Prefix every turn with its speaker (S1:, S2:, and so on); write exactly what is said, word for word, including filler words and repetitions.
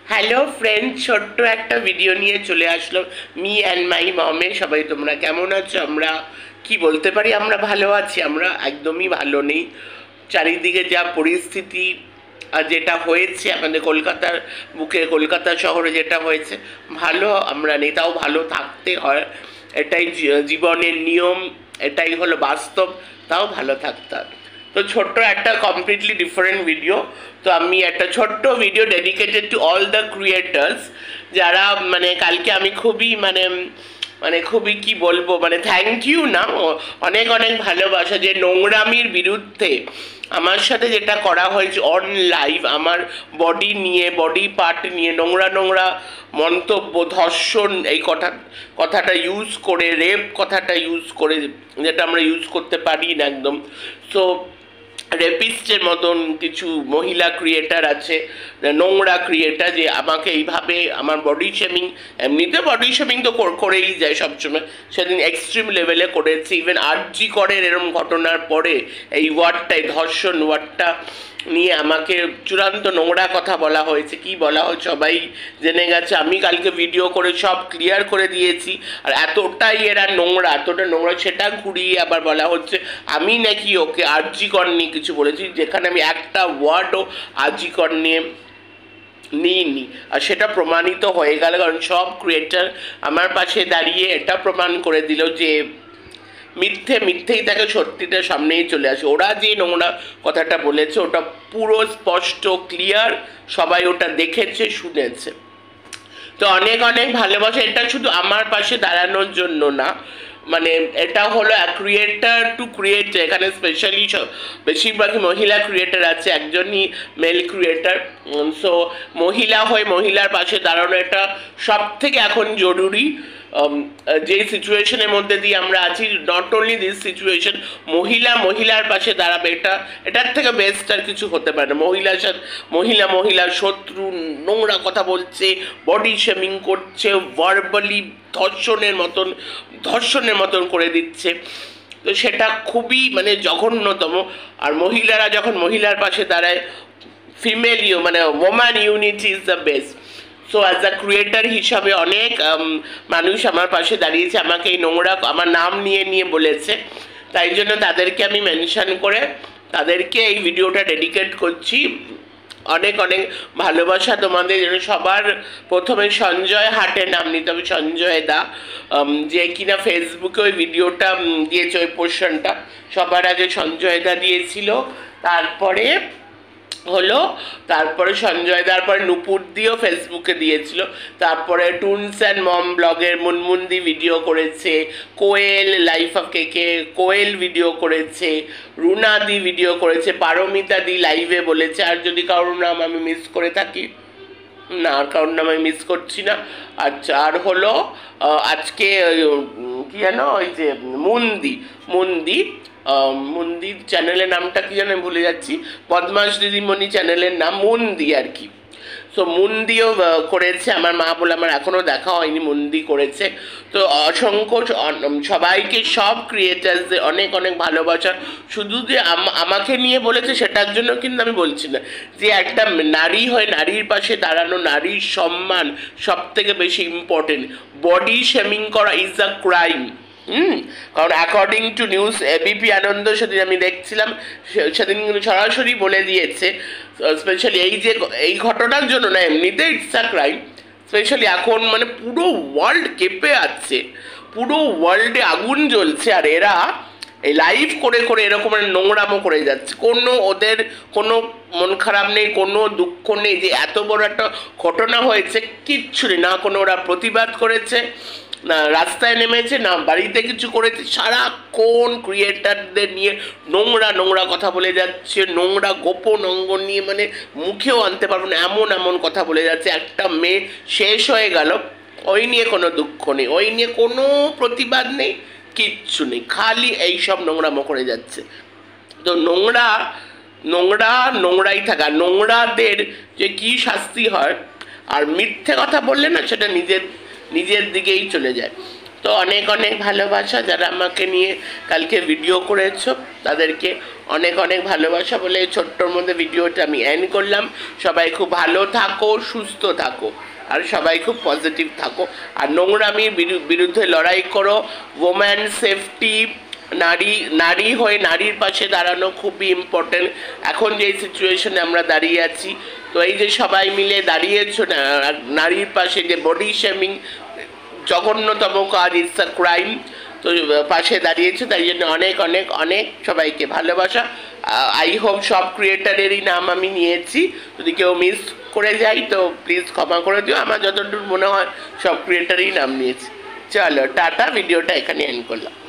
S1: Hello friend, ছোট্ট একটা video নিয়ে চলে আসলো মি অ্যান্ড মাই মমে। সবাই তোমরা কেমন আছো? আমরা কি বলতে পারি, আমরা ভালো আছি। আমরা একদমই ভালো নেই। চারিদিকে যা পরিস্থিতি আর যেটা হয়েছে আমাদের কলকাতার বুকে, কলকাতা শহরে যেটা হয়েছে, ভালো আমরা নেই। তাও ভালো থাকতে হয়, এটাই জীবনের নিয়ম, এটাই হলো বাস্তব। তাও ভালো থাকতে হয়। তো ছোট্ট একটা কমপ্লিটলি ডিফারেন্ট ভিডিও। তো আমি একটা ছোট্ট video dedicated to all the creators, যারা মানে কালকে আমি খুবই মানে মানে খুবই কি বলবো, মানে থ্যাংক ইউ না, অনেক অনেক ভালোবাসা যে নোংরামির বিরুদ্ধে আমার সাথে যেটা করা হয়েছে অন লাইভ, আমার বডি নিয়ে, বডি পার্ট নিয়ে নোংরা নোংরা মন্তব্য, ধর্ষণ এই কথা কথাটা ইউজ করে, রেপ কথাটা ইউজ করে, যেটা আমরা ইউজ করতে পারি না একদম। সো রেপিস্টের মতন কিছু মহিলা ক্রিয়েটার আছে, নোংরা ক্রিয়েটার, যে আমাকে এইভাবে আমার বডি শেমিং, এমনিতে বডি শেমিং তো করেই যায় সবসময়, সেদিন এক্সট্রিম লেভেলে করেছে। ইভেন আরজি করের এরম ঘটনার পরে এই ওয়ার্ডটাই, ধর্ষণ ওয়ার্ডটা নিয়ে আমাকে চূড়ান্ত নোংরা কথা বলা হয়েছে। কি বলা হয়েছে সবাই জেনে গেছে। আমি কালকে ভিডিও করে সব ক্লিয়ার করে দিয়েছি। আর এতটাই এরা নোংরা, এতটা নোংরা, সেটা ঘুরিয়ে আবার বলা হচ্ছে আমি নাকি ওকে আরজি কর নিয়ে কিছু বলেছি, যেখানে আমি একটা ওয়ার্ডও আরজি কর নিয়ে নিইনি। আর সেটা প্রমাণিত হয়ে গেল, কারণ সব ক্রিয়েটার আমার পাশে দাঁড়িয়ে এটা প্রমাণ করে দিল যে মিথ্যে মিথ্যেই তাকে সত্যিটা সামনেই চলে আসে। ওরা যে নোংরা কথাটা বলেছে ওটা পুরো স্পষ্ট, ক্লিয়ার, সবাই ওটা দেখেছে, শুনেছে। তো অনেক অনেক ভালোবাসা। এটা শুধু আমার পাশে দাঁড়ানোর জন্য না, মানে এটা হলো ক্রিয়েটার টু ক্রিয়েটার। এখানে স্পেশালি বেশিরভাগই মহিলা ক্রিয়েটার আছে, একজনই মেল ক্রিয়েটার। সো মহিলা হয়ে মহিলার পাশে দাঁড়ানো এটা সব থেকে এখন জরুরি। যে সিচুয়েশনের মধ্যে দিয়ে আমরা আছি, নট অনলি দিস সিচুয়েশন, মহিলা মহিলার পাশে দাঁড়াবে, এটা এটার থেকে বেস্ট আর কিছু হতে পারে না। মহিলার সাথে মহিলা মহিলার শত্রু, নোংরা কথা বলছে, বডি শেমিং করছে, ভার্বালি ধর্ষণের মতন ধর্ষণের মতন করে দিচ্ছে। তো সেটা খুবই মানে জঘন্যতম। আর মহিলারা যখন মহিলার পাশে দাঁড়ায়, ফিমেল ইউ মানে woman unity is the best. So as a creator হিসাবে অনেক মানুষ আমার পাশে দাঁড়িয়েছে, আমাকে এই নোংরা আমার নাম নিয়ে নিয়ে বলেছে। তাই জন্য তাদেরকে আমি মেনশন করে তাদেরকে এই ভিডিওটা ডেডিকেট করছি। অনেক অনেক ভালোবাসা তোমাদের। সবার প্রথমে সঞ্জয় হাটের নাম নিতে হবে, সঞ্জয় দা, যে কিনা ফেসবুকে ওই ভিডিওটা দিয়েছে, ওই পোর্শনটা সবার আগে সঞ্জয় দা দিয়েছিল। তারপরে হলো তারপরে সঞ্জয়, তারপরে নুপুর দিও ফেসবুকে দিয়েছিল। তারপরে টুনস অ্যান্ড মম ব্লগের মুনমুন্দি ভিডিও করেছে, কোয়েল লাইফ অফ কেকে কোয়েল ভিডিও করেছে, রুনা দি ভিডিও করেছে, পারমিতা দি লাইভে বলেছে। আর যদি কারোর নাম আমি মিস করে থাকি, না আর কারোর নাম আমি মিস করছি না। আচ্ছা, আর হলো আজকে কি জানো, ওই যে মুন্দি মুন্দি মন্দির চ্যানেলের নামটা কি যেন ভুলে যাচ্ছি, বদমাস দিদিমণি চ্যানেলের নাম মন্দি আর কি। সো মুন্দিও করেছে, আমার মা বলে আমার এখনও দেখা হয়নি, মুন্দি করেছে। তো অসংখ্য সবাইকে, সব ক্রিয়েটার্সদের অনেক অনেক ভালোবাসা। শুধু যে আমাকে নিয়ে বলেছে সেটার জন্য কিন্তু আমি বলছি না, যে একটা নারী হয়ে নারীর পাশে দাঁড়ানো, নারীর সম্মান সব থেকে বেশি ইম্পর্টেন্ট। বডি শেমিং করা ইজ আ ক্রাইম। হুম কারণ according to news ABP Ananda, সেদিন আমি দেখছিলাম, সেদিন কিন্তু সরাসরি বলে দিয়েছে, স্পেশালি এই যে এই ঘটনার জন্য না, এমনিতে ইটস আ ক্রাইম, স্পেশালি এখন মানে পুরো ওয়ার্ল্ড কেঁপে আছে, পুরো ওয়ার্ল্ডে আগুন জ্বলছে। আর এরা এই লাইভ করে করে এরকম নোংরামো করে যাচ্ছে। কোনো ওদের কোনো মন খারাপ নেই, কোনো দুঃখ নেই যে এত বড় একটা ঘটনা হয়েছে, কিচ্ছু নেই। না কোনো ওরা প্রতিবাদ করেছে, না রাস্তায় নেমেছে, না বাড়িতে কিছু করেছে। সারাক্ষণ ক্রিয়েটারদের নিয়ে নোংরা নোংরা কথা বলে যাচ্ছে, নোংরা গোপন অঙ্গ নিয়ে মানে মুখেও আনতে পারবো না এমন এমন কথা বলে যাচ্ছে। একটা মেয়ে শেষ হয়ে গেল, ওই নিয়ে কোনো দুঃখ নেই, ওই নিয়ে কোনো প্রতিবাদ নেই, কিচ্ছু নেই, খালি এইসব নোংরামো করে যাচ্ছে। তো নোংরা নোংরা নোংরাই থাকা, নোংরাদের যে কী শাস্তি হয়, আর মিথ্যে কথা বললে না সেটা নিজের নিজের দিকেই চলে যায়। তো অনেক অনেক ভালোবাসা যারা আমাকে নিয়ে কালকে ভিডিও করেছো, তাদেরকে অনেক অনেক ভালোবাসা বলে ছোট্টর মধ্যে ভিডিওটা আমি এন্ড করলাম। সবাই খুব ভালো থাকো, সুস্থ থাকো, আর সবাই খুব পজিটিভ থাকো, আর নোংরামির বিরুদ্ধে লড়াই করো। ওম্যান সেফটি, নারী নারী হয়ে নারীর পাশে দাঁড়ানো খুবই ইম্পর্টেন্ট। এখন যে সিচুয়েশনে আমরা দাঁড়িয়ে আছি, তো এই যে সবাই মিলে দাঁড়িয়েছো না নারীর পাশে, যে বডি শেমিং জঘন্যতম কাজ, ইটস আ ক্রাইম, তো পাশে দাঁড়িয়েছে, তাই জন্য অনেক অনেক অনেক সবাইকে ভালোবাসা। আই হোপ সব ক্রিয়েটারেরই নাম আমি নিয়েছি, যদি কেউ মিস করে যাই তো প্লিজ ক্ষমা করে দিও। আমার যতদূর মনে হয় সব ক্রিয়েটারই নাম নিয়েছি। চলো টাটা, ভিডিওটা এখানে এন্ড করলাম।